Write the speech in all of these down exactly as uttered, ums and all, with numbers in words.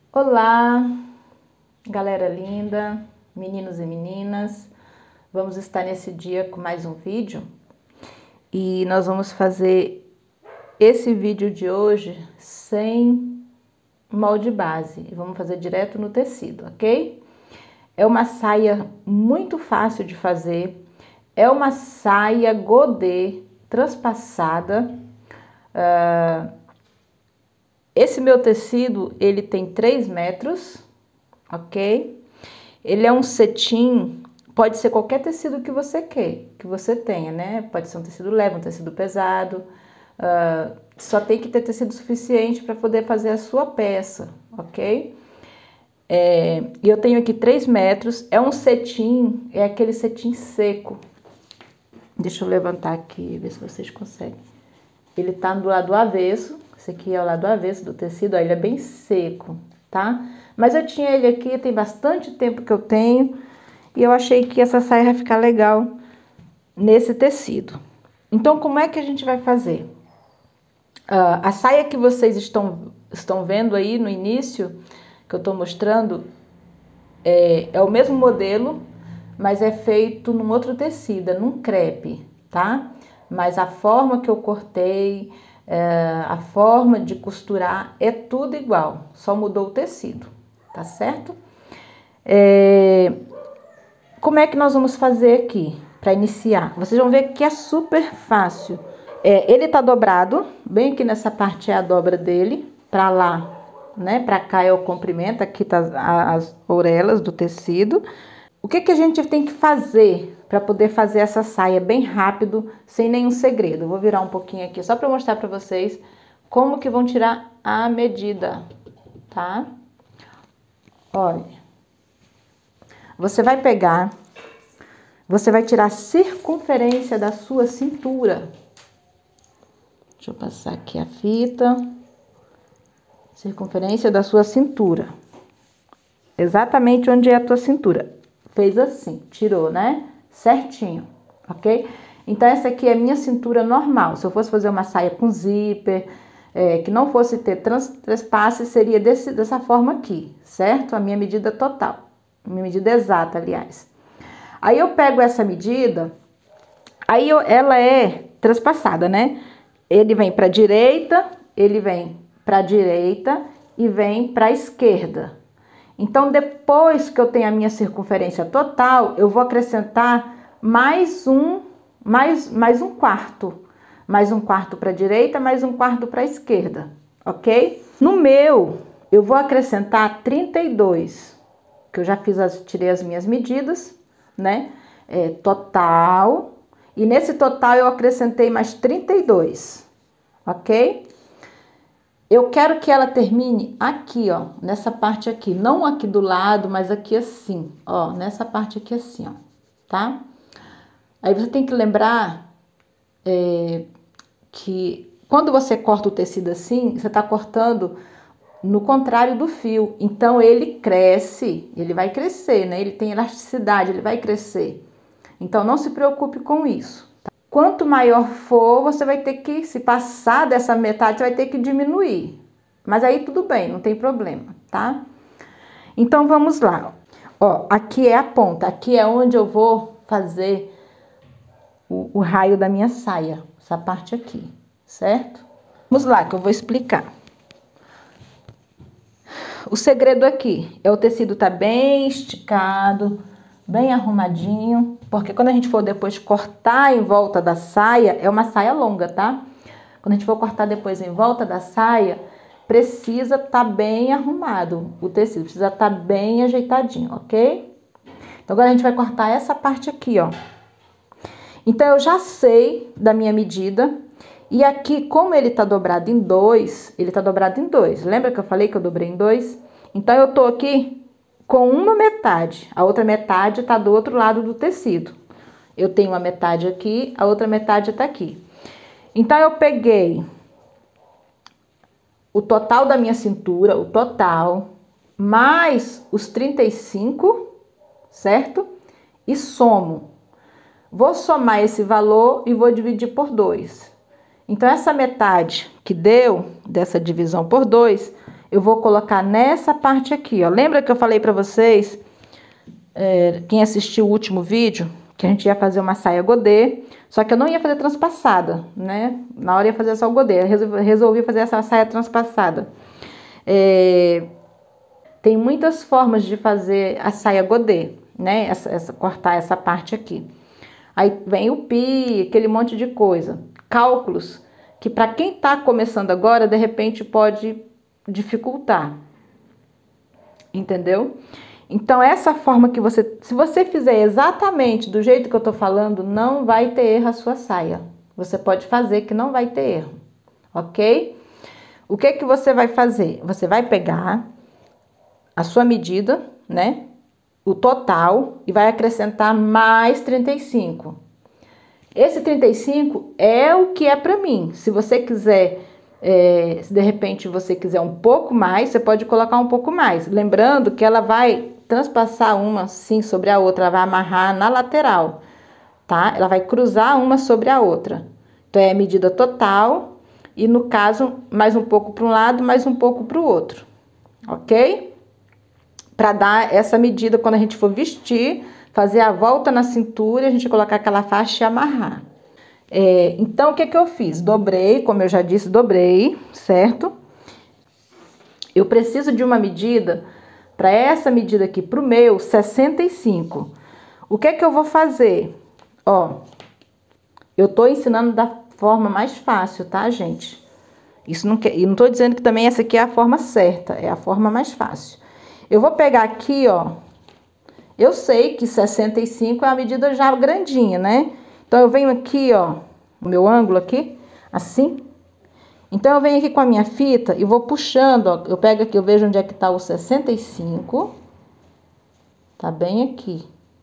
Olá, galera linda, meninos e meninas, vamos estar nesse dia com mais um vídeo e nós vamos fazer esse vídeo de hoje sem molde base, vamos fazer direto no tecido, ok? É uma saia muito fácil de fazer, é uma saia godê transpassada. Uh, esse meu tecido, ele tem três metros, ok? Ele é um cetim, pode ser qualquer tecido que você quer, que você tenha, né? Pode ser um tecido leve, um tecido pesado, uh, só tem que ter tecido suficiente para poder fazer a sua peça, ok? É, e eu tenho aqui três metros, é um cetim, é aquele cetim seco. Deixa eu levantar aqui, ver se vocês conseguem. Ele tá do lado avesso, esse aqui é o lado avesso do tecido, ó, ele é bem seco, tá? Mas eu tinha ele aqui, tem bastante tempo que eu tenho, e eu achei que essa saia vai ficar legal nesse tecido. Então, como é que a gente vai fazer? Uh, a saia que vocês estão, estão vendo aí no início, que eu tô mostrando, é, é o mesmo modelo, mas é feito num outro tecido, é num crepe, tá? Mas a forma que eu cortei, é, a forma de costurar é tudo igual, só mudou o tecido, tá certo? É, como é que nós vamos fazer aqui para iniciar? Vocês vão ver que é super fácil. É, ele tá dobrado, bem aqui nessa parte é a dobra dele, para lá, né? Para cá é o comprimento, aqui tá as, as orelhas do tecido. O que que a gente tem que fazer para poder fazer essa saia bem rápido, sem nenhum segredo? Eu vou virar um pouquinho aqui só para mostrar para vocês como que vão tirar a medida, tá? Olha, você vai pegar, você vai tirar a circunferência da sua cintura. Deixa eu passar aqui a fita. Circunferência da sua cintura. Exatamente onde é a tua cintura. Fez assim, tirou, né? Certinho, ok? Então, essa aqui é a minha cintura normal. Se eu fosse fazer uma saia com zíper, é, que não fosse ter trans, trespasse, seria desse, dessa forma aqui, certo? A minha medida total. A minha medida exata, aliás. Aí, eu pego essa medida, aí eu, ela é transpassada, né? Ele vem para a direita, ele vem para a direita e vem para a esquerda. Então, depois que eu tenho a minha circunferência total, eu vou acrescentar mais um, mais, mais um quarto. Mais um quarto para a direita, mais um quarto para a esquerda, ok? No meu, eu vou acrescentar trinta e dois, que eu já fiz, as, tirei as minhas medidas, né? É, total. E nesse total eu acrescentei mais trinta e dois, ok? Eu quero que ela termine aqui, ó, nessa parte aqui, não aqui do lado, mas aqui assim, ó, nessa parte aqui assim, ó, tá? Aí você tem que lembrar é, que quando você corta o tecido assim, você tá cortando no contrário do fio, então ele cresce, ele vai crescer, né? Ele tem elasticidade, ele vai crescer. Então não se preocupe com isso. Quanto maior for, você vai ter que, se passar dessa metade, você vai ter que diminuir. Mas aí tudo bem, não tem problema, tá? Então, vamos lá. Ó, aqui é a ponta, aqui é onde eu vou fazer o, o raio da minha saia. Essa parte aqui, certo? Vamos lá, que eu vou explicar. O segredo aqui é o tecido tá bem esticado, bem arrumadinho, porque quando a gente for depois cortar em volta da saia, é uma saia longa, tá? Quando a gente for cortar depois em volta da saia, precisa estar bem arrumado o tecido, precisa estar bem ajeitadinho, ok? Então, agora a gente vai cortar essa parte aqui, ó. Então, eu já sei da minha medida, e aqui, como ele tá dobrado em dois, ele tá dobrado em dois, lembra que eu falei que eu dobrei em dois? Então, eu tô aqui com uma metade, a outra metade tá do outro lado do tecido. Eu tenho uma metade aqui, a outra metade tá aqui. Então, eu peguei o total da minha cintura, o total, mais os trinta e cinco, certo? E somo. Vou somar esse valor e vou dividir por dois. Então, essa metade que deu, dessa divisão por dois, eu vou colocar nessa parte aqui, ó. Lembra que eu falei pra vocês, é, quem assistiu o último vídeo, que a gente ia fazer uma saia godê, só que eu não ia fazer transpassada, né? Na hora ia fazer só o godê, eu resolvi, resolvi fazer essa saia transpassada. É, tem muitas formas de fazer a saia godê, né? Essa, essa, cortar essa parte aqui. Aí vem o pi, aquele monte de coisa. Cálculos que para quem tá começando agora, de repente pode dificultar. Entendeu? Então, essa forma que você... Se você fizer exatamente do jeito que eu tô falando, não vai ter erro a sua saia. Você pode fazer que não vai ter erro. Ok? O que que você vai fazer? Você vai pegar a sua medida, né? O total, e vai acrescentar mais trinta e cinco. Esse trinta e cinco é o que é para mim. Se você quiser, é, se de repente você quiser um pouco mais, você pode colocar um pouco mais. Lembrando que ela vai transpassar uma sim sobre a outra, ela vai amarrar na lateral, tá? Ela vai cruzar uma sobre a outra. Então, é a medida total e, no caso, mais um pouco para um lado, mais um pouco para o outro, ok? Para dar essa medida quando a gente for vestir, fazer a volta na cintura, a gente colocar aquela faixa e amarrar. É, então, o que que eu fiz? Dobrei, como eu já disse, dobrei, certo? Eu preciso de uma medida, para essa medida aqui, pro meu, sessenta e cinco. O que que eu vou fazer? Ó, eu tô ensinando da forma mais fácil, tá, gente? Isso não quer, e não tô dizendo que também essa aqui é a forma certa, é a forma mais fácil. Eu vou pegar aqui, ó, eu sei que sessenta e cinco é a medida já grandinha, né? Então, eu venho aqui, ó, o meu ângulo aqui, assim. Então, eu venho aqui com a minha fita e vou puxando, ó, eu pego aqui, eu vejo onde é que tá o sessenta e cinco. Tá bem aqui.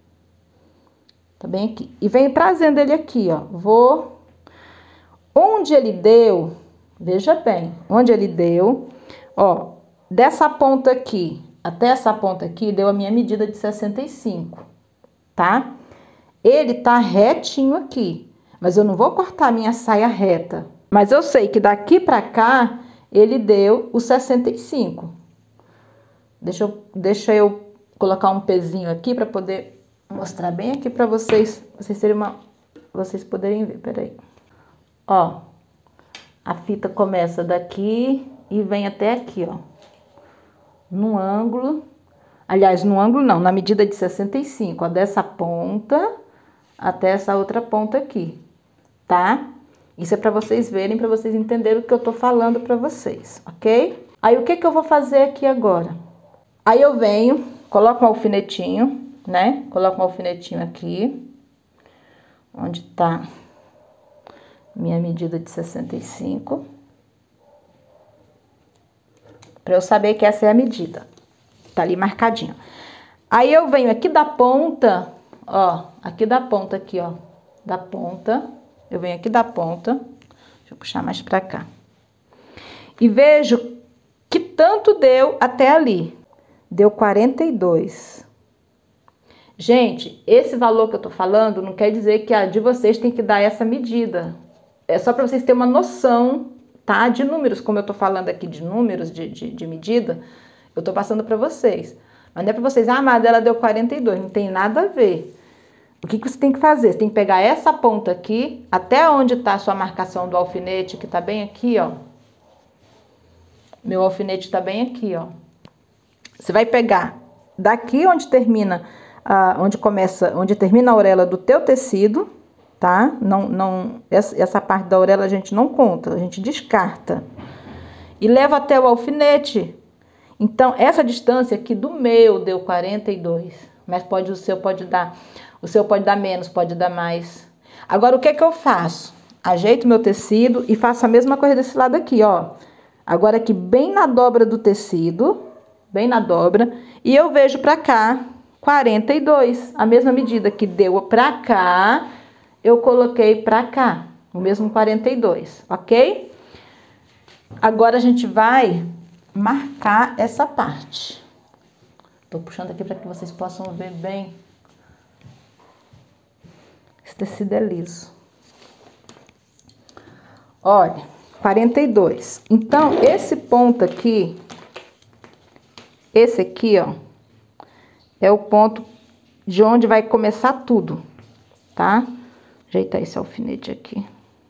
Tá bem aqui. E venho trazendo ele aqui, ó, vou... Onde ele deu, veja bem, onde ele deu, ó, dessa ponta aqui até essa ponta aqui, deu a minha medida de sessenta e cinco, tá? Ele tá retinho aqui, mas eu não vou cortar a minha saia reta. Mas eu sei que daqui pra cá, ele deu o sessenta e cinco. Deixa eu, deixa eu colocar um pezinho aqui pra poder mostrar bem aqui pra vocês, vocês terem uma, vocês poderem ver, peraí. Ó, a fita começa daqui e vem até aqui, ó. No ângulo, aliás, no ângulo não, na medida de sessenta e cinco, ó, dessa ponta até essa outra ponta aqui, tá? Isso é para vocês verem, para vocês entenderem o que eu tô falando para vocês, ok? Aí, o que que eu vou fazer aqui agora? Aí, eu venho, coloco um alfinetinho, né? Coloco um alfinetinho aqui, onde tá minha medida de sessenta e cinco. Para eu saber que essa é a medida. Tá ali marcadinho. Aí, eu venho aqui da ponta, ó, aqui da ponta aqui, ó, da ponta, eu venho aqui da ponta, deixa eu puxar mais pra cá. E vejo que tanto deu até ali. Deu quarenta e dois. Gente, esse valor que eu tô falando não quer dizer que a de vocês tem que dar essa medida. É só para vocês terem uma noção, tá? De números, como eu tô falando aqui de números, de, de, de medida, eu tô passando para vocês. Mas não é para vocês, ah, mas ela deu quarenta e dois, não tem nada a ver. O que que você tem que fazer? Você tem que pegar essa ponta aqui, até onde tá a sua marcação do alfinete, que tá bem aqui, ó. Meu alfinete tá bem aqui, ó. Você vai pegar daqui onde termina, ah, onde começa, onde termina a orelha do teu tecido, tá? Não, não, essa, essa parte da orelha a gente não conta, a gente descarta. E leva até o alfinete. Então, essa distância aqui do meu deu quarenta e dois. Mas pode, o seu pode dar, o seu pode dar menos, pode dar mais. Agora, o que que eu faço? Ajeito meu tecido e faço a mesma coisa desse lado aqui, ó. Agora aqui, bem na dobra do tecido, bem na dobra, e eu vejo pra cá, quarenta e dois. A mesma medida que deu pra cá, eu coloquei pra cá, o mesmo quarenta e dois, ok? Agora, a gente vai marcar essa parte. Tô puxando aqui para que vocês possam ver bem. Esse tecido é liso. Olha, quarenta e dois. Então, esse ponto aqui, esse aqui, ó, é o ponto de onde vai começar tudo, tá? Ajeitar esse alfinete aqui.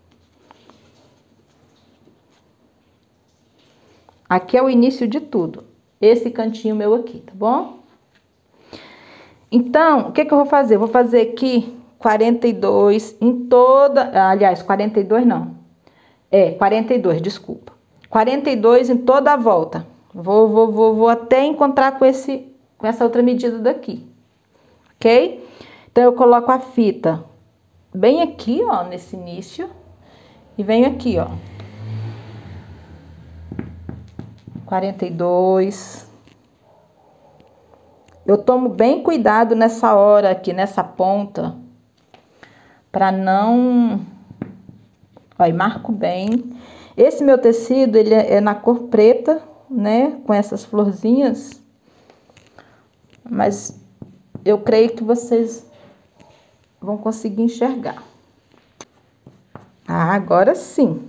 Aqui é o início de tudo. Esse cantinho meu aqui, tá bom? Então, o que que eu vou fazer? Vou fazer aqui quarenta e dois em toda... Aliás, quarenta e dois não. É, quarenta e dois, desculpa. quarenta e dois em toda a volta. Vou, vou, vou, vou até encontrar com, esse, com essa outra medida daqui. Ok? Então, eu coloco a fita bem aqui, ó, nesse início. E venho aqui, ó. quarenta e dois. Eu tomo bem cuidado nessa hora aqui, nessa ponta, para não... Ó, e marco bem. Esse meu tecido, ele é na cor preta, né? Com essas florzinhas. Mas eu creio que vocês vão conseguir enxergar. Ah, agora sim.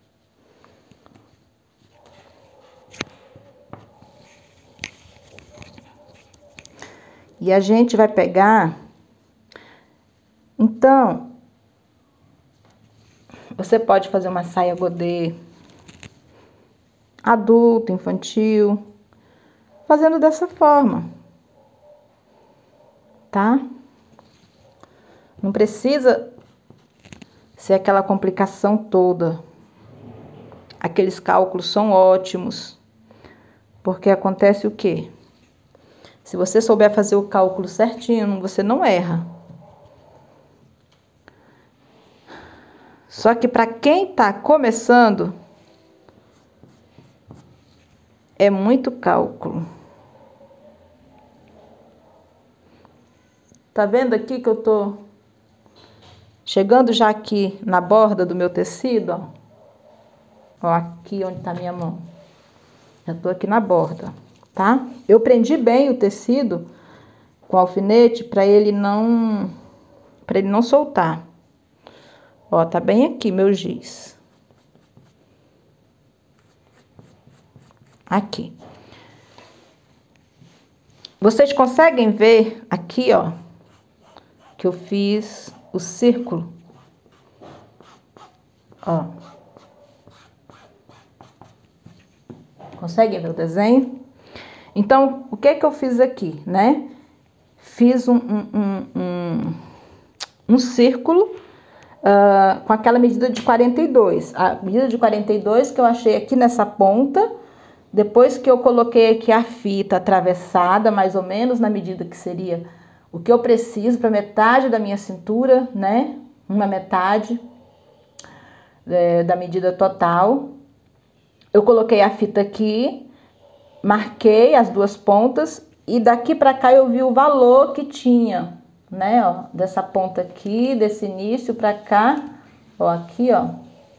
E a gente vai pegar... Então, você pode fazer uma saia godê adulto, infantil, fazendo dessa forma, tá? Não precisa ser aquela complicação toda. Aqueles cálculos são ótimos, porque acontece o quê? Se você souber fazer o cálculo certinho, você não erra. Só que para quem tá começando, é muito cálculo. Tá vendo aqui que eu tô chegando já aqui na borda do meu tecido, ó? Ó, aqui onde tá minha mão. Já tô aqui na borda, tá? Eu prendi bem o tecido com alfinete para ele não para ele não soltar. Ó, tá bem aqui meu giz. Aqui. Vocês conseguem ver aqui, ó, que eu fiz o círculo? Ó. Conseguem ver o desenho? Então, o que que eu fiz aqui, né? Fiz um, um, um, um, um círculo uh, com aquela medida de quarenta e dois. A medida de quarenta e dois que eu achei aqui nessa ponta, depois que eu coloquei aqui a fita atravessada, mais ou menos na medida que seria o que eu preciso para metade da minha cintura, né? Uma metade é, da medida total. Eu coloquei a fita aqui, marquei as duas pontas e daqui para cá eu vi o valor que tinha, né? Ó, dessa ponta aqui, desse início para cá, ó, aqui, ó.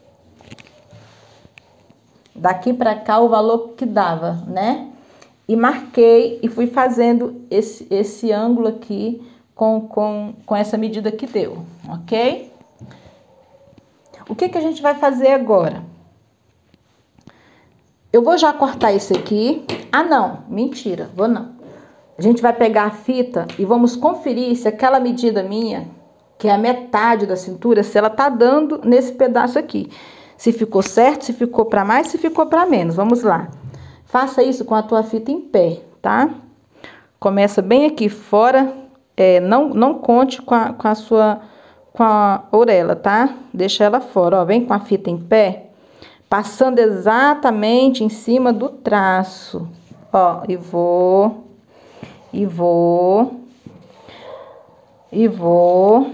Daqui para cá o valor que dava, né? E marquei e fui fazendo esse, esse ângulo aqui com, com, com essa medida que deu, ok? O que que a gente vai fazer agora? Eu vou já cortar esse aqui. Ah, não, mentira, vou não. A gente vai pegar a fita e vamos conferir se aquela medida minha, que é a metade da cintura, se ela tá dando nesse pedaço aqui. Se ficou certo, se ficou para mais, se ficou para menos. Vamos lá. Faça isso com a tua fita em pé, tá? Começa bem aqui fora, é, não, não conte com a, com a sua, com a orelha, tá? Deixa ela fora, ó, vem com a fita em pé, passando exatamente em cima do traço, ó, e vou, e vou, e vou.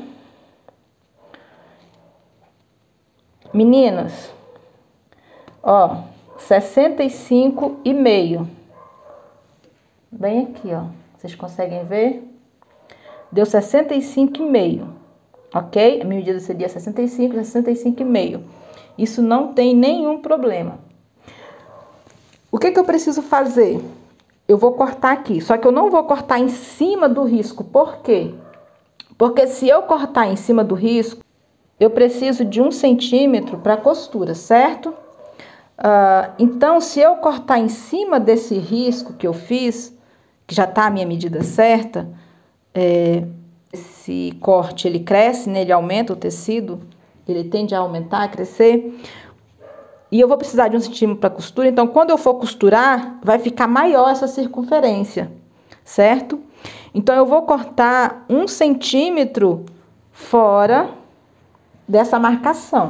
Meninas, ó, sessenta e cinco e meio. Bem aqui, ó. Vocês conseguem ver? Deu sessenta e cinco e meio, ok? A minha medida seria sessenta e cinco, sessenta e cinco e meio. Isso não tem nenhum problema. O que que eu preciso fazer? Eu vou cortar aqui, só que eu não vou cortar em cima do risco. Por quê? Porque se eu cortar em cima do risco, eu preciso de um centímetro para costura, certo? Uh, então, se eu cortar em cima desse risco que eu fiz, que já tá a minha medida certa, é, esse corte ele cresce, né, ele aumenta o tecido, ele tende a aumentar, a crescer, e eu vou precisar de um centímetro para costura, então quando eu for costurar, vai ficar maior essa circunferência, certo? Então eu vou cortar um centímetro fora dessa marcação,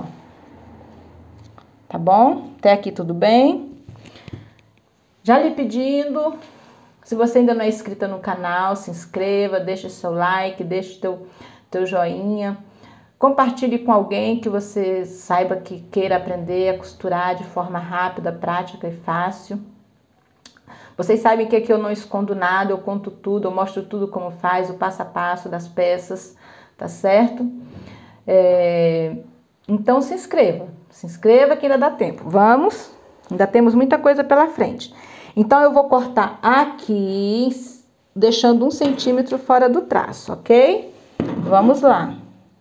tá bom? Até aqui tudo bem? Já lhe pedindo, se você ainda não é inscrita no canal, se inscreva, deixa seu like, deixa teu, teu joinha. Compartilhe com alguém que você saiba que queira aprender a costurar de forma rápida, prática e fácil. Vocês sabem que aqui eu não escondo nada, eu conto tudo, eu mostro tudo como faz, o passo a passo das peças, tá certo? É... Então se inscreva, se inscreva que ainda dá tempo. Vamos, ainda temos muita coisa pela frente. Então eu vou cortar aqui, deixando um centímetro fora do traço, ok? Vamos lá.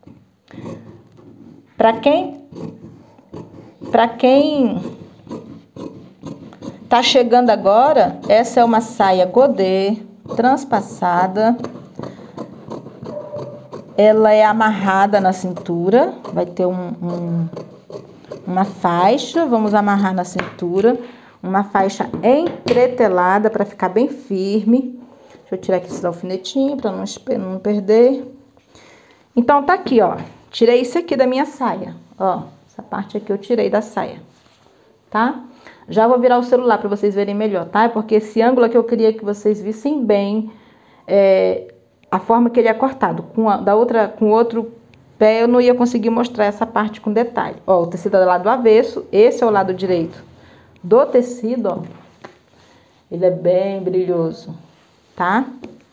Para quem, para quem tá chegando agora, essa é uma saia godê, transpassada. Ela é amarrada na cintura, vai ter um, um, uma faixa, vamos amarrar na cintura. Uma faixa entretelada para ficar bem firme. Deixa eu tirar aqui esses alfinetinhos para não, não perder. Então, tá aqui, ó. Tirei isso aqui da minha saia. Ó, essa parte aqui eu tirei da saia, tá? Já vou virar o celular para vocês verem melhor, tá? Porque esse ângulo aqui eu queria que vocês vissem bem é, a forma que ele é cortado. Com a, da outra, com o outro pé eu não ia conseguir mostrar essa parte com detalhe. Ó, o tecido é do lado avesso, esse é o lado direito do tecido, ó, ele é bem brilhoso, tá?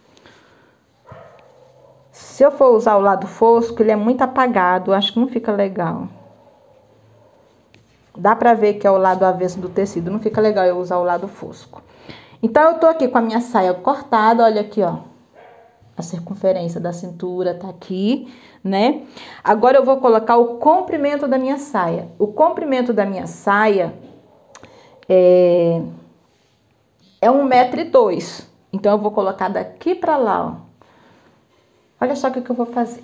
Se eu for usar o lado fosco, ele é muito apagado, acho que não fica legal. Dá pra ver que é o lado avesso do tecido, não fica legal eu usar o lado fosco. Então, eu tô aqui com a minha saia cortada, olha aqui, ó. A circunferência da cintura tá aqui, né? Agora, eu vou colocar o comprimento da minha saia. O comprimento da minha saia É, é um metro e dois. Então, eu vou colocar daqui pra lá, ó. Olha só o que, que eu vou fazer.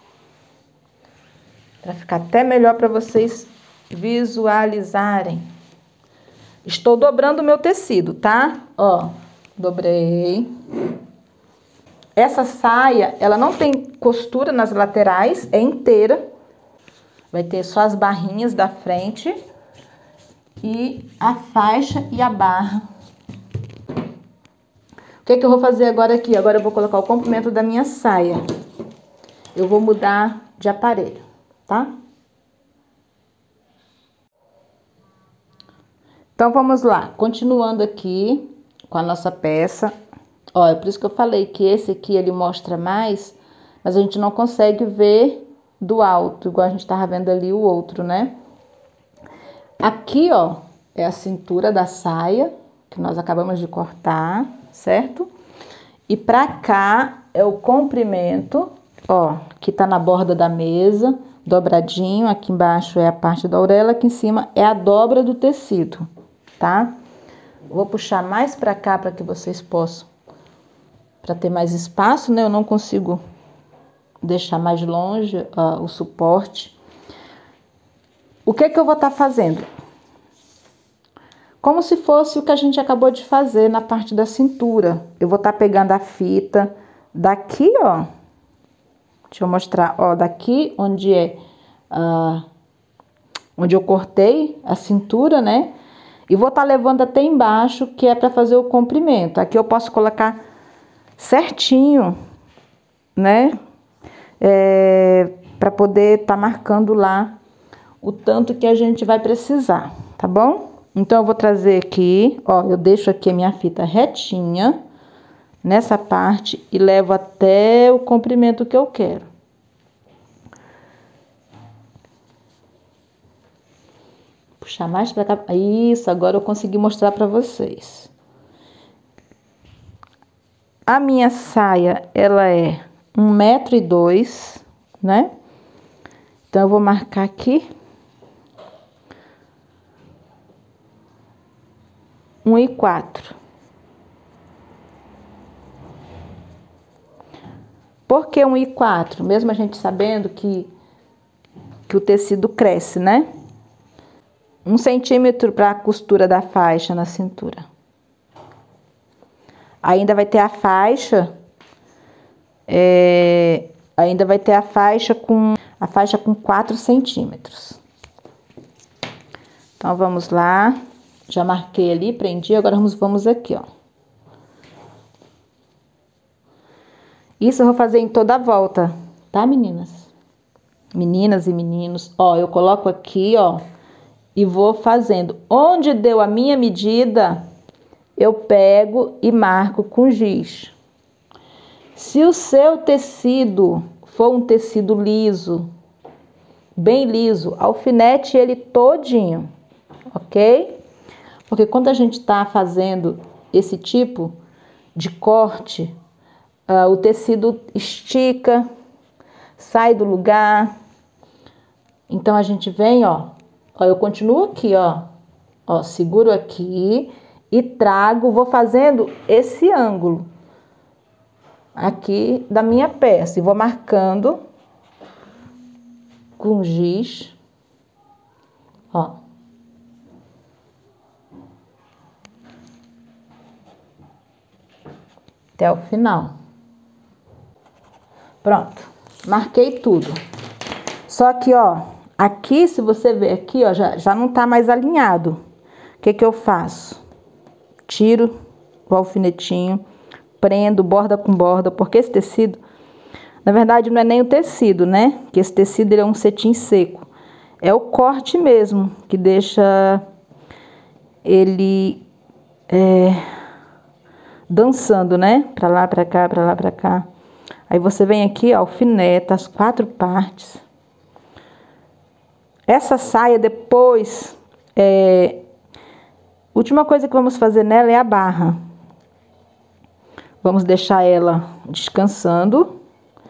Pra ficar até melhor pra vocês visualizarem. Estou dobrando o meu tecido, tá? Ó, dobrei. Essa saia, ela não tem costura nas laterais, é inteira. Vai ter só as barrinhas da frente. E a faixa e a barra. O que que eu vou fazer agora aqui? Agora eu vou colocar o comprimento da minha saia. Eu vou mudar de aparelho, tá? Então, vamos lá. Continuando aqui com a nossa peça. Ó, é por isso que eu falei que esse aqui, ele mostra mais, mas a gente não consegue ver do alto, igual a gente tava vendo ali o outro, né? Aqui, ó, é a cintura da saia, que nós acabamos de cortar, certo? E pra cá é o comprimento, ó, que tá na borda da mesa, dobradinho. Aqui embaixo é a parte da orelha, aqui em cima é a dobra do tecido, tá? Vou puxar mais pra cá para que vocês possam, para ter mais espaço, né? Eu não consigo deixar mais longe uh, o suporte. O que que eu vou estar fazendo? Como se fosse o que a gente acabou de fazer na parte da cintura. Eu vou estar pegando a fita daqui, ó. Deixa eu mostrar, ó, daqui onde é, uh, onde eu cortei a cintura, né? E vou estar levando até embaixo, que é para fazer o comprimento. Aqui eu posso colocar certinho, né? É, para poder estar marcando lá o tanto que a gente vai precisar, tá bom? Então, eu vou trazer aqui, ó, eu deixo aqui a minha fita retinha nessa parte e levo até o comprimento que eu quero. Puxar mais pra cá. Isso, agora eu consegui mostrar pra vocês. A minha saia, ela é um metro e dois, né? Então, eu vou marcar aqui. um e quatro. Por que um e quatro? Mesmo a gente sabendo que, que o tecido cresce, né? Um centímetro para a costura da faixa na cintura. Ainda vai ter a faixa, é, ainda vai ter a faixa com a faixa com quatro centímetros. Então vamos lá, já marquei ali, prendi, agora vamos, vamos aqui, ó. Isso eu vou fazer em toda a volta, tá, meninas? Meninas e meninos, ó, eu coloco aqui, ó, e vou fazendo. Onde deu a minha medida, eu pego e marco com giz. Se o seu tecido for um tecido liso, bem liso, alfinete ele todinho, ok? Porque quando a gente tá fazendo esse tipo de corte, Uh, o tecido estica, sai do lugar. Então, a gente vem, ó, ó, eu continuo aqui, ó, ó, seguro aqui e trago, vou fazendo esse ângulo aqui da minha peça e vou marcando com giz, ó. Até o final. Pronto, marquei tudo. Só que, ó, aqui, se você ver aqui, ó, já, já não tá mais alinhado. O que que eu faço? Tiro o alfinetinho, prendo borda com borda, porque esse tecido, na verdade, não é nem o tecido, né? Que esse tecido ele é um cetim seco. É o corte mesmo, que deixa ele é, dançando, né? Pra lá, pra cá, pra lá, pra cá. Aí você vem aqui, ó, alfineta as quatro partes. Essa saia depois, é, última coisa que vamos fazer nela é a barra. Vamos deixar ela descansando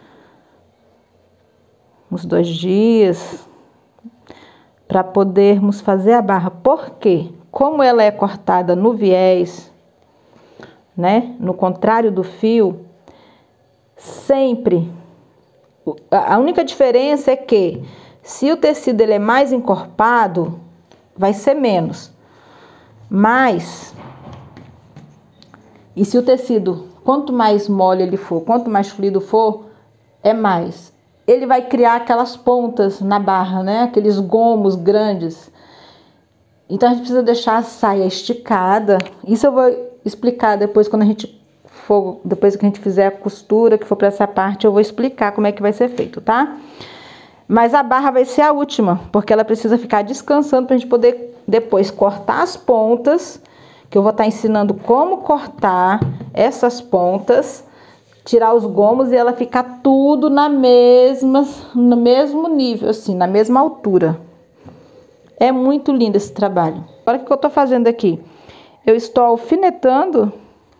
uns dois dias para podermos fazer a barra. Por quê? Como ela é cortada no viés, né, no contrário do fio, sempre, a única diferença é que se o tecido ele é mais encorpado, vai ser menos. Mas, e se o tecido, quanto mais mole ele for, quanto mais fluido for, é mais. Ele vai criar aquelas pontas na barra, né? Aqueles gomos grandes. Então, a gente precisa deixar a saia esticada. Isso eu vou explicar depois quando a gente for, depois que a gente fizer a costura, que for para essa parte, eu vou explicar como é que vai ser feito, tá? Mas a barra vai ser a última, porque ela precisa ficar descansando para a gente poder depois cortar as pontas, que eu vou estar ensinando como cortar essas pontas, tirar os gomos e ela ficar tudo na mesma, no mesmo nível, assim, na mesma altura. É muito lindo esse trabalho. Olha o que eu tô fazendo aqui. Eu estou alfinetando,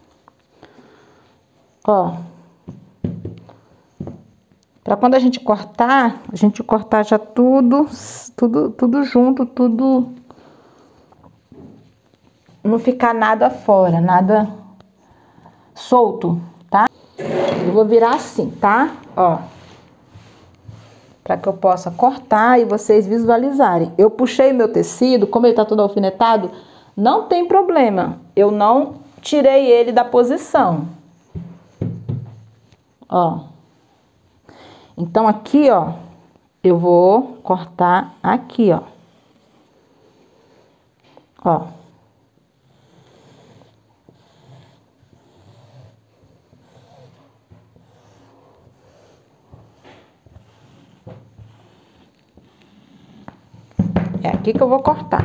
ó, para quando a gente cortar, a gente cortar já tudo, tudo, tudo junto, tudo, não ficar nada fora, nada solto, tá? Eu vou virar assim, tá? Ó, para que eu possa cortar e vocês visualizarem. Eu puxei meu tecido, como ele tá todo alfinetado, não tem problema. Eu não tirei ele da posição. Ó. Então, aqui, ó, eu vou cortar aqui, ó. Ó. É aqui que eu vou cortar.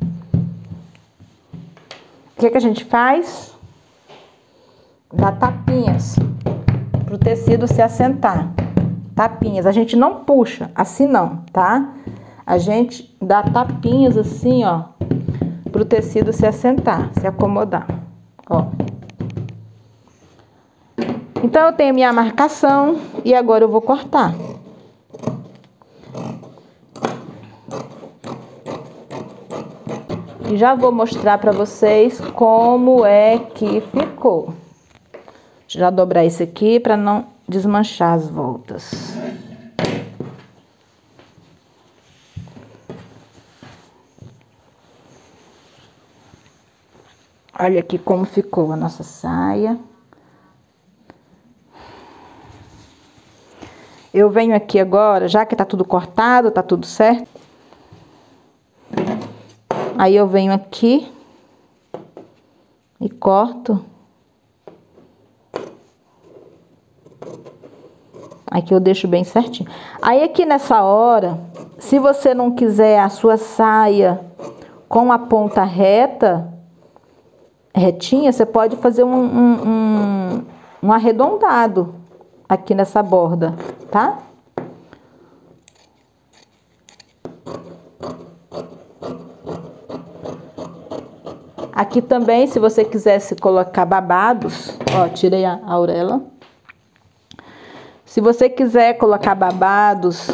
O que que a gente faz? Dá tapinhas pro tecido se assentar. Tapinhas. A gente não puxa, assim não, tá? A gente dá tapinhas assim, ó, pro tecido se assentar, se acomodar, ó. Então, eu tenho minha marcação e agora eu vou cortar. E já vou mostrar para vocês como é que ficou. Já dobrar isso aqui para não desmanchar as voltas. Olha aqui como ficou a nossa saia. Eu venho aqui agora, já que tá tudo cortado, tá tudo certo. Aí eu venho aqui e corto. Aqui eu deixo bem certinho. Aí aqui nessa hora, se você não quiser a sua saia com a ponta reta, retinha, você pode fazer um, um, um, um arredondado aqui nessa borda, tá? Aqui também, se você quisesse colocar babados, ó, tirei a auréola. Se você quiser colocar babados,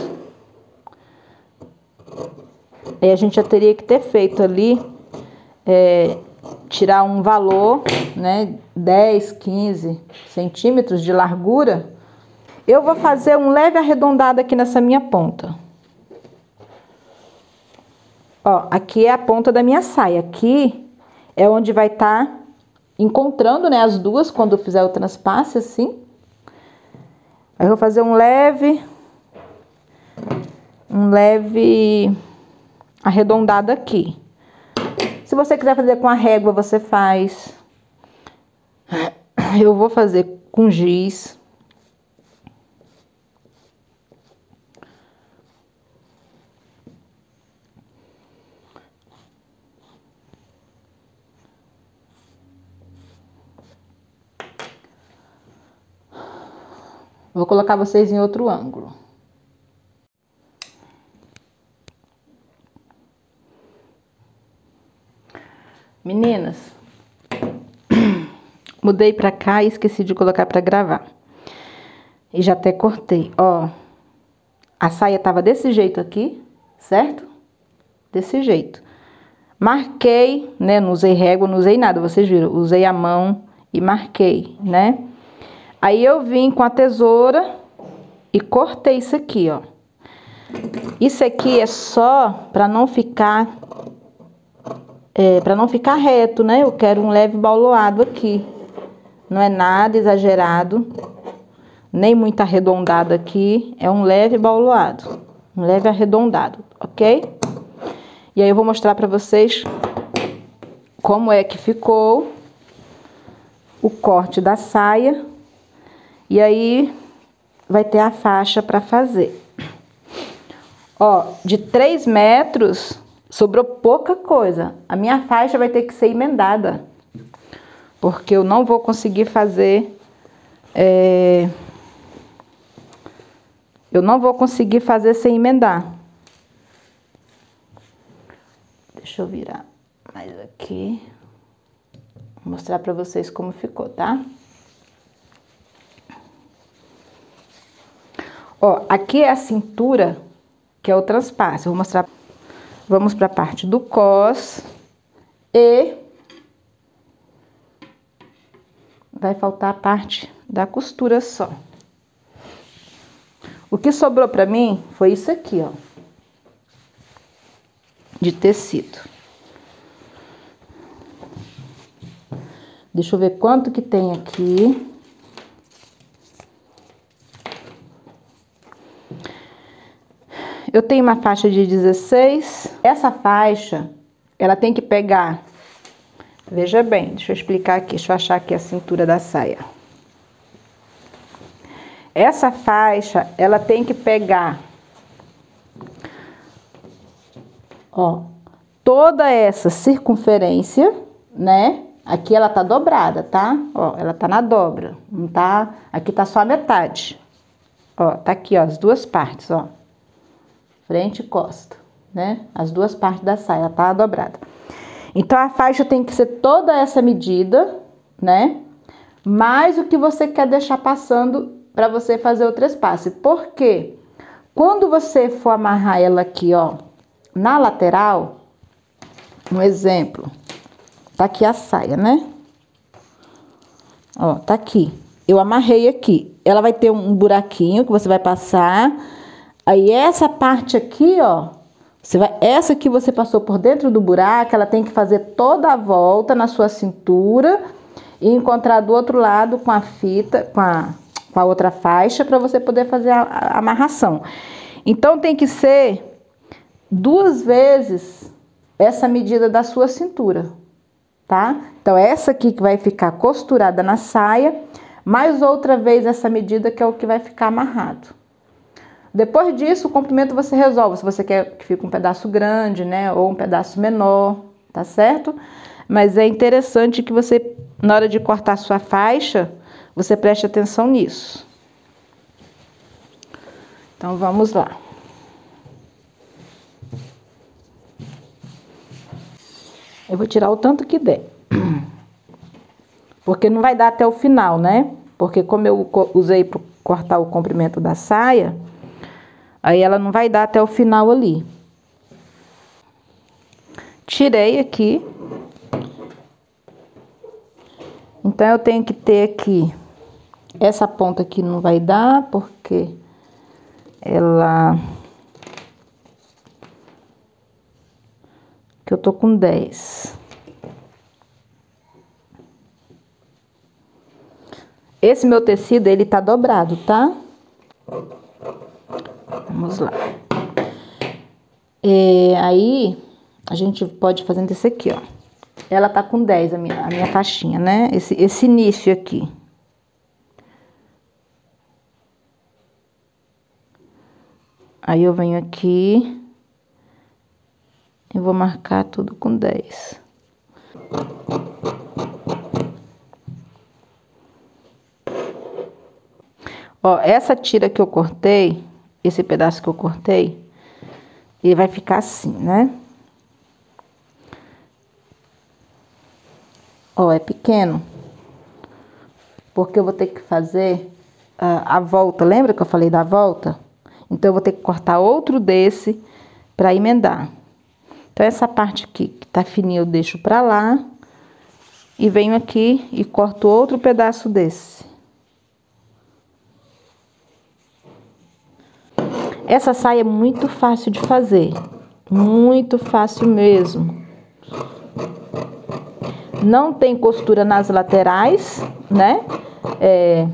aí a gente já teria que ter feito ali, é, tirar um valor, né, dez, quinze centímetros de largura. Eu vou fazer um leve arredondado aqui nessa minha ponta. Ó, aqui é a ponta da minha saia. Aqui é onde vai estar tá encontrando, né, as duas quando eu fizer o transpasse, assim. Aí eu vou fazer um leve, um leve arredondado aqui. Se você quiser fazer com a régua, você faz. Eu vou fazer com giz. Vou colocar vocês em outro ângulo. Meninas, mudei pra cá e esqueci de colocar pra gravar. E já até cortei, ó. A saia tava desse jeito aqui, certo? Desse jeito. Marquei, né? Não usei régua, não usei nada, vocês viram. Usei a mão e marquei, né? Aí eu vim com a tesoura e cortei isso aqui, ó. Isso aqui é só pra não ficar... É, pra não ficar reto, né? Eu quero um leve bauloado aqui. Não é nada exagerado, nem muito arredondado aqui. É um leve bauloado, um leve arredondado, ok? E aí eu vou mostrar pra vocês como é que ficou o corte da saia. E aí vai ter a faixa pra fazer. Ó, de três metros... Sobrou pouca coisa. A minha faixa vai ter que ser emendada. Porque eu não vou conseguir fazer... É, eu não vou conseguir fazer sem emendar. Deixa eu virar mais aqui. Vou mostrar pra vocês como ficou, tá? Ó, aqui é a cintura, que é o transpasse. Eu vou mostrar... Vamos para a parte do cos e vai faltar a parte da costura só. O que sobrou para mim foi isso aqui, ó, de tecido. Deixa eu ver quanto que tem aqui. Eu tenho uma faixa de dezesseis. Essa faixa, ela tem que pegar... Veja bem, deixa eu explicar aqui. Deixa eu achar aqui a cintura da saia. Essa faixa, ela tem que pegar... Ó, toda essa circunferência, né? Aqui ela tá dobrada, tá? Ó, ela tá na dobra. Não tá... Aqui tá só a metade. Ó, tá aqui, ó, as duas partes, ó. Frente e costa, né? As duas partes da saia, tá dobrada. Então, a faixa tem que ser toda essa medida, né? Mais o que você quer deixar passando para você fazer o trespasse. Por quê? Quando você for amarrar ela aqui, ó, na lateral, um exemplo. Tá aqui a saia, né? Ó, tá aqui. Eu amarrei aqui. Ela vai ter um buraquinho que você vai passar. Aí essa parte aqui, ó, você vai, essa que você passou por dentro do buraco, ela tem que fazer toda a volta na sua cintura e encontrar do outro lado com a fita, com a, com a outra faixa, para você poder fazer a, a amarração. Então tem que ser duas vezes essa medida da sua cintura, tá? Então essa aqui que vai ficar costurada na saia, mais outra vez essa medida que é o que vai ficar amarrado. Depois disso, o comprimento você resolve, se você quer que fique um pedaço grande, né, ou um pedaço menor, tá certo? Mas é interessante que você, na hora de cortar a sua faixa, você preste atenção nisso. Então, vamos lá. Eu vou tirar o tanto que der. Porque não vai dar até o final, né? Porque como eu usei para cortar o comprimento da saia, aí ela não vai dar até o final ali. Tirei aqui. Então, eu tenho que ter aqui, essa ponta aqui não vai dar, porque ela... que eu tô com dez. Esse meu tecido, ele tá dobrado, tá? Vamos lá. É, aí, a gente pode fazer desse aqui, ó. Ela tá com dez, a minha, a minha faixinha, né? Esse, esse início aqui. Aí, eu venho aqui e vou marcar tudo com dez. Ó, essa tira que eu cortei, esse pedaço que eu cortei, ele vai ficar assim, né? Ó, é pequeno, porque eu vou ter que fazer a, a volta, lembra que eu falei da volta? Então, eu vou ter que cortar outro desse pra emendar. Então, essa parte aqui que tá fininha eu deixo pra lá e venho aqui e corto outro pedaço desse. Essa saia é muito fácil de fazer, muito fácil mesmo. Não tem costura nas laterais, né? É,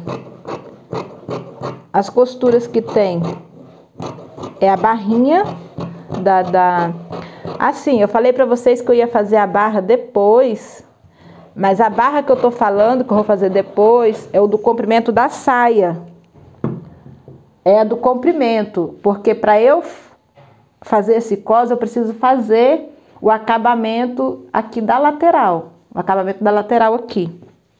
as costuras que tem é a barrinha da... da... Assim, eu falei pra vocês que eu ia fazer a barra depois, mas a barra que eu tô falando, que eu vou fazer depois, é o do comprimento da saia. É a do comprimento, porque para eu fazer esse cos, eu preciso fazer o acabamento aqui da lateral. O acabamento da lateral aqui.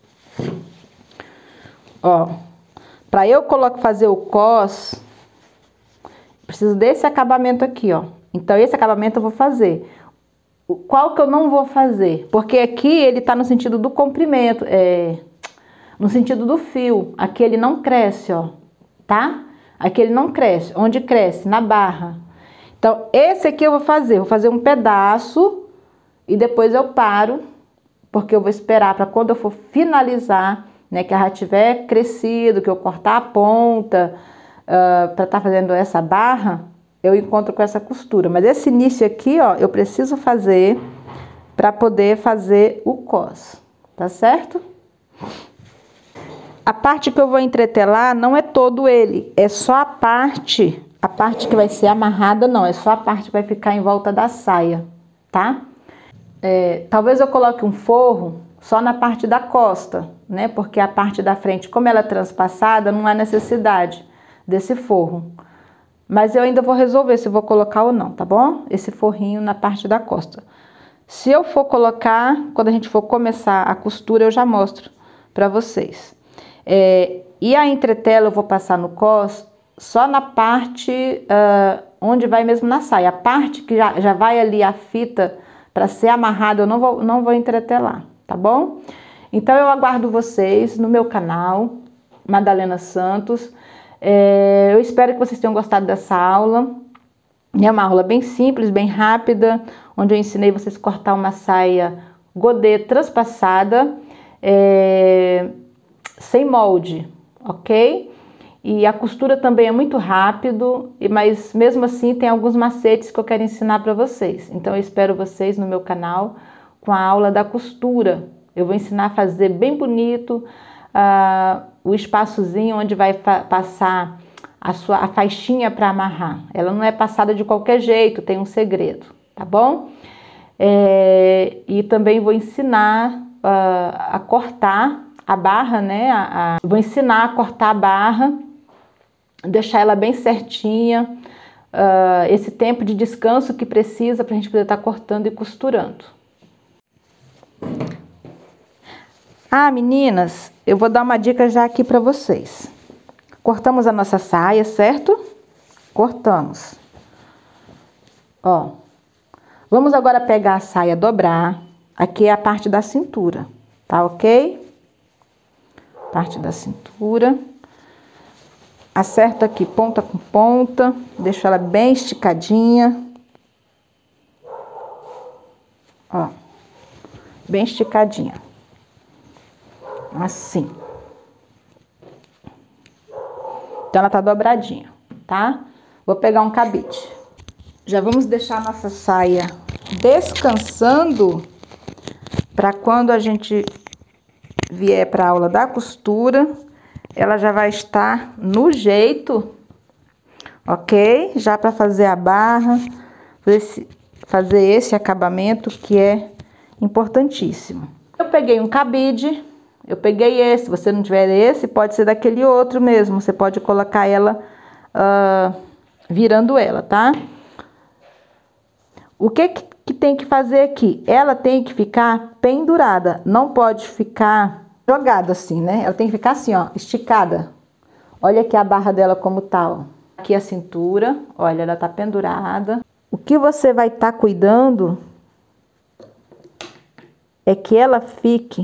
Ó, para eu colocar, fazer o cos, preciso desse acabamento aqui, ó. Então, esse acabamento eu vou fazer. Qual que eu não vou fazer? Porque aqui ele tá no sentido do comprimento, é, no sentido do fio. Aqui ele não cresce, ó, tá? Aqui ele não cresce. Onde cresce? Na barra. Então, esse aqui eu vou fazer. Vou fazer um pedaço e depois eu paro, porque eu vou esperar para quando eu for finalizar, né, que ela já tiver crescido, que eu cortar a ponta, uh, para estar fazendo essa barra, eu encontro com essa costura. Mas esse início aqui, ó, eu preciso fazer para poder fazer o cos, tá certo? A parte que eu vou entretelar não é todo ele, é só a parte, a parte que vai ser amarrada não, é só a parte que vai ficar em volta da saia, tá? É, talvez eu coloque um forro só na parte da costa, né? Porque a parte da frente, como ela é transpassada, não há necessidade desse forro. Mas eu ainda vou resolver se eu vou colocar ou não, tá bom? Esse forrinho na parte da costa. Se eu for colocar, quando a gente for começar a costura, eu já mostro pra vocês. É, e a entretela eu vou passar no cos só na parte uh, onde vai mesmo na saia. A parte que já, já vai ali a fita para ser amarrada, eu não vou, não vou entretelar, tá bom? Então, eu aguardo vocês no meu canal, Madalena Santos. É, eu espero que vocês tenham gostado dessa aula. É uma aula bem simples, bem rápida, onde eu ensinei vocês a cortar uma saia godê transpassada, é, sem molde, ok? E a costura também é muito rápido, mas mesmo assim tem alguns macetes que eu quero ensinar para vocês. Então eu espero vocês no meu canal com a aula da costura. Eu vou ensinar a fazer bem bonito uh, o espaçozinho onde vai passar a, sua, a faixinha para amarrar. Ela não é passada de qualquer jeito, tem um segredo, tá bom? É, e também vou ensinar uh, a cortar a barra, né? A, a, vou ensinar a cortar a barra, deixar ela bem certinha, uh, esse tempo de descanso que precisa para a gente poder estar cortando e costurando. Ah, meninas, eu vou dar uma dica já aqui para vocês. Cortamos a nossa saia, certo? Cortamos. Ó, vamos agora pegar a saia, dobrar. Aqui é a parte da cintura, tá ok? Parte da cintura. Acerto aqui ponta com ponta, deixo ela bem esticadinha. Ó, bem esticadinha. Assim. Então ela tá dobradinha, tá? Vou pegar um cabide. Já vamos deixar a nossa saia descansando para quando a gente vier para a aula da costura, ela já vai estar no jeito, ok? Já para fazer a barra, esse, fazer esse acabamento que é importantíssimo. Eu peguei um cabide, eu peguei esse, se você não tiver esse, pode ser daquele outro mesmo, você pode colocar ela uh, virando ela, tá? O que que tem que fazer aqui? Ela tem que ficar pendurada, não pode ficar jogada assim, né? Ela tem que ficar assim, ó, esticada. Olha aqui a barra dela como tá, ó. Aqui a cintura, olha, ela tá pendurada. O que você vai estar tá cuidando é que ela fique,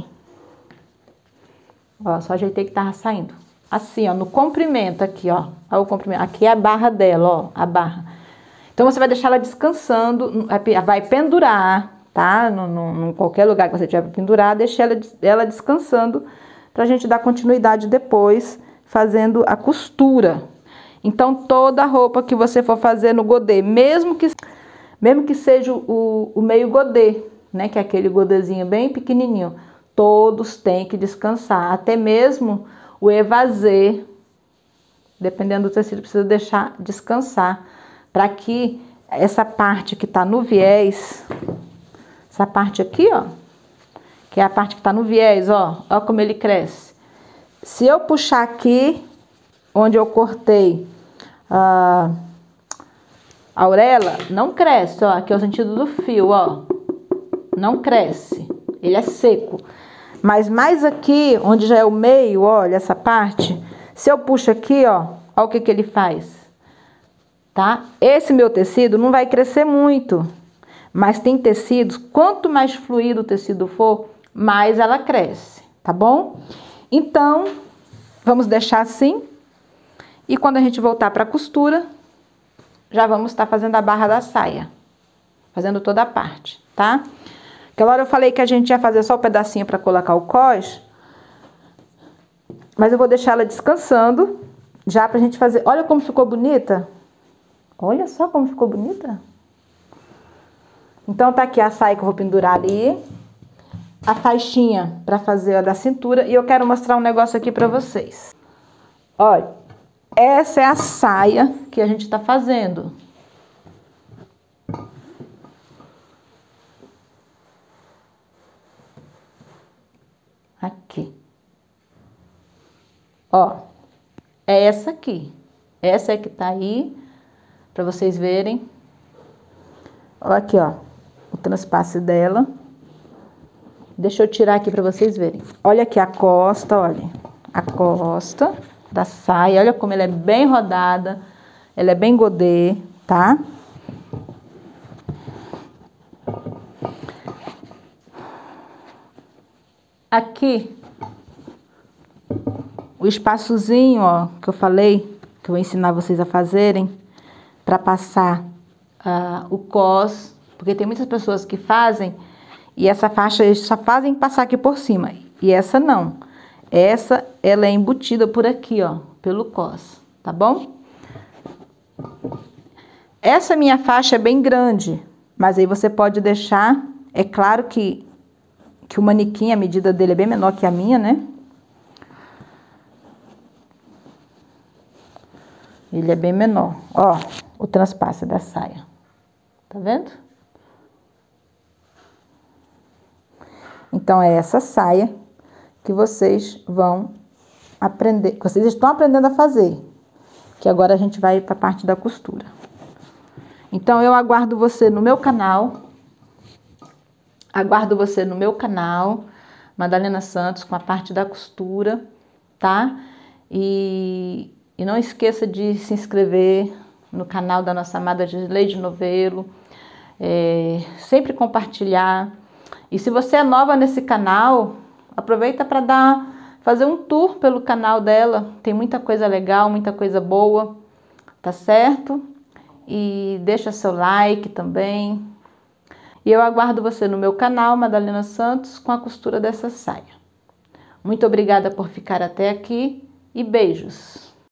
ó, só ajeitei que tava saindo. Assim, ó, no comprimento aqui, ó. Olha o comprimento. Aqui é a barra dela, ó, a barra. Então você vai deixar ela descansando, vai pendurar, tá? No, no, em qualquer lugar que você tiver para pendurar, deixa ela, ela descansando para a gente dar continuidade depois, fazendo a costura. Então, toda a roupa que você for fazer no godê, mesmo que, mesmo que seja o, o meio godê, né? Que é aquele godêzinho bem pequenininho, todos têm que descansar. Até mesmo o evasê, dependendo do tecido, precisa deixar descansar, para que essa parte que tá no viés, essa parte aqui, ó, que é a parte que tá no viés, ó, ó como ele cresce. Se eu puxar aqui, onde eu cortei a, a auréola, não cresce, ó, aqui é o sentido do fio, ó, não cresce, ele é seco. Mas mais aqui, onde já é o meio, olha, essa parte, se eu puxo aqui, ó, ó o que que ele faz, tá? Esse meu tecido não vai crescer muito. Mas tem tecidos, quanto mais fluido o tecido for, mais ela cresce, tá bom? Então, vamos deixar assim. E quando a gente voltar para a costura, já vamos estar fazendo a barra da saia. Fazendo toda a parte, tá? Aquela hora eu falei que a gente ia fazer só o pedacinho para colocar o cós. Mas eu vou deixar ela descansando, já pra gente fazer... Olha como ficou bonita. Olha só como ficou bonita. Então, tá aqui a saia que eu vou pendurar ali. A faixinha pra fazer a da cintura. E eu quero mostrar um negócio aqui pra vocês. Olha, essa é a saia que a gente tá fazendo. Aqui. Ó, é essa aqui. Essa é que tá aí, pra vocês verem. Ó, aqui, ó. O transpasse dela. Deixa eu tirar aqui pra vocês verem. Olha aqui a costa, olha. A costa da saia. Olha como ela é bem rodada. Ela é bem godê, tá? Aqui, o espaçozinho, ó, que eu falei, que eu vou ensinar vocês a fazerem, pra passar uh, o cós. Porque tem muitas pessoas que fazem e essa faixa eles só fazem passar aqui por cima. E essa não. Essa, ela é embutida por aqui, ó, pelo cos, tá bom? Essa minha faixa é bem grande, mas aí você pode deixar, é claro que, que o manequim, a medida dele é bem menor que a minha, né? Ele é bem menor, ó, o transpasse da saia, tá vendo? Então, é essa saia que vocês vão aprender, que vocês estão aprendendo a fazer, que agora a gente vai para a parte da costura. Então, eu aguardo você no meu canal, aguardo você no meu canal, Madalena Santos, com a parte da costura, tá? E, e não esqueça de se inscrever no canal da nossa amada Gisleide Novelo, é, sempre compartilhar. E se você é nova nesse canal, aproveita para dar, fazer um tour pelo canal dela. Tem muita coisa legal, muita coisa boa, tá certo? E deixa seu like também. E eu aguardo você no meu canal, Madalena Santos, com a costura dessa saia. Muito obrigada por ficar até aqui e beijos!